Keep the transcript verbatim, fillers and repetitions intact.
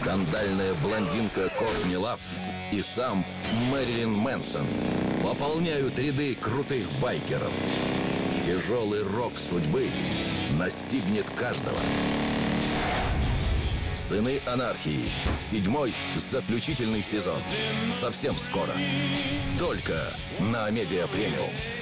скандальная блондинка Кортни Лав и сам Мэрилин Мэнсон пополняют ряды крутых байкеров. Тяжелый рок судьбы настигнет каждого. «Сыны анархии». Седьмой заключительный сезон. Совсем скоро. Только на Амедиа Премиум.